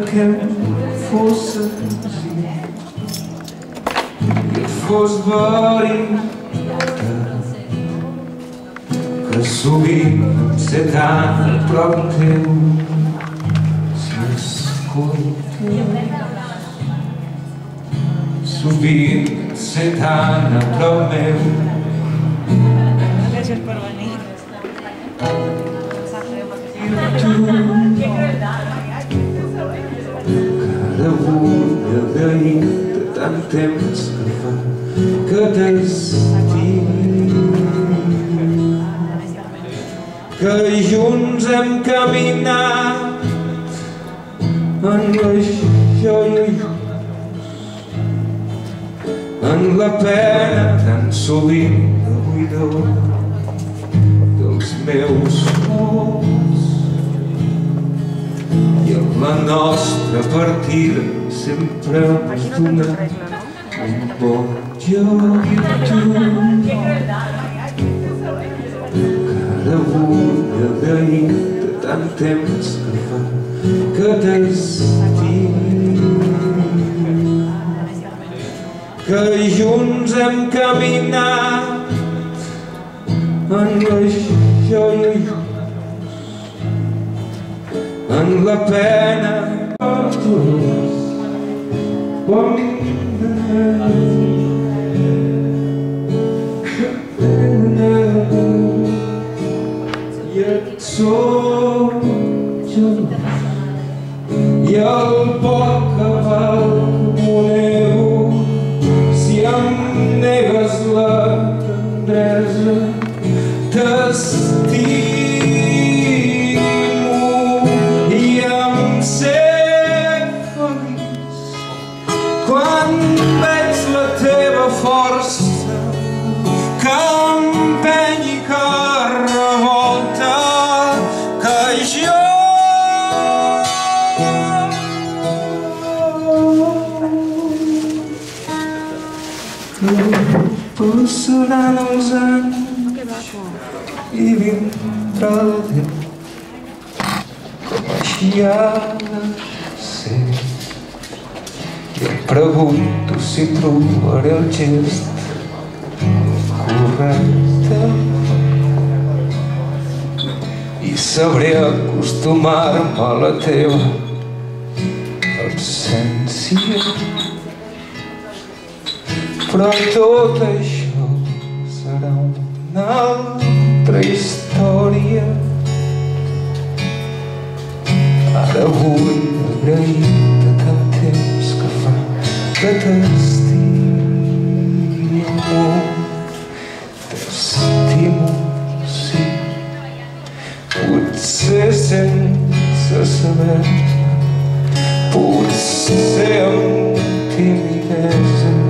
que fos senzill i et fos veritat, que sovint em sé tan a prop teu si m'escoltes. Sovint em sé tan a prop meu. Gràcies per venir. Cada bulla de nit de tant temps que fa que t'estimi, que junts hem caminat en la joia i en la pena tan sovint de buidor dels meus molts, i en la nostra partida sempre ens dona un bon joc i tu. Cada bulla de nit de tant temps que fa que t'estimi, que junts hem caminat en la joia i en la pena. I et sóc jo i el poc cabal que nego si em negues la tendresa. T'estimo i em sé feliç quan veig la teva força que empeny i que revolta, que jo passaran els anys i vindrà el temps, com així ha de ser. I em pregunto si trobaré el gest correcte i sabré acostumar-me a la teva absència. Però tot això serà una altra història. Ara vull agrair-te tant temps que fa que t'estimo. T'estimo, sí, potser sense saber, potser amb timidesa.